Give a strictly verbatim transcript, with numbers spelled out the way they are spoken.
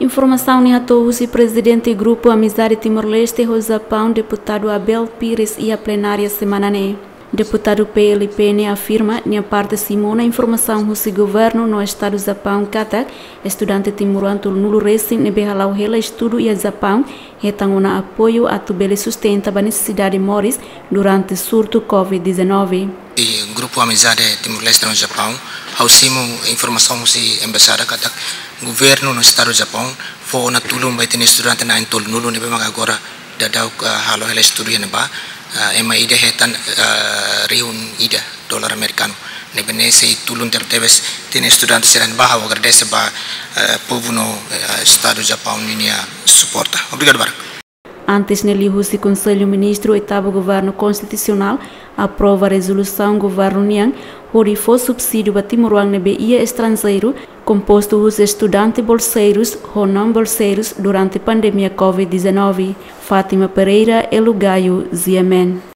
Informação ni hatou o presidente do Grupo Amizade Timor-Leste do Japão, deputado Abel Pires, e a plenária semana ne. Deputado P L P ne afirma que a parte Simona informação do governo no estado do Japão kata estudante timoranto nulo recém ne behalau hela estudo e a Japão retang una apoio a tubele sustenta a necessidade moris durante surto covid dezenove. O Grupo Amizade Timor-Leste no Japão, ao simo informação do embaixada kata governo no estado do Japão foi na tulum vai ter estudante na entol nulo ne bemang agora dadau halo hela estudo ne ba ema ida hetan riun ida dolar americano ne bene se tulun tertebes tem estudante serán baja o agradece ba povo no estado do Japão ninia suporta. Obrigado, Barack. Antes nele o Conselho Ministro oitavo Governo Constitucional aprova a resolução Governo Niang onde foi subsídio para Timoruang nebe ia estrangeiro composto dos estudantes bolseiros ou não bolseiros durante a pandemia covid dezenove. Fátima Pereira, Elugaio, Ziamen.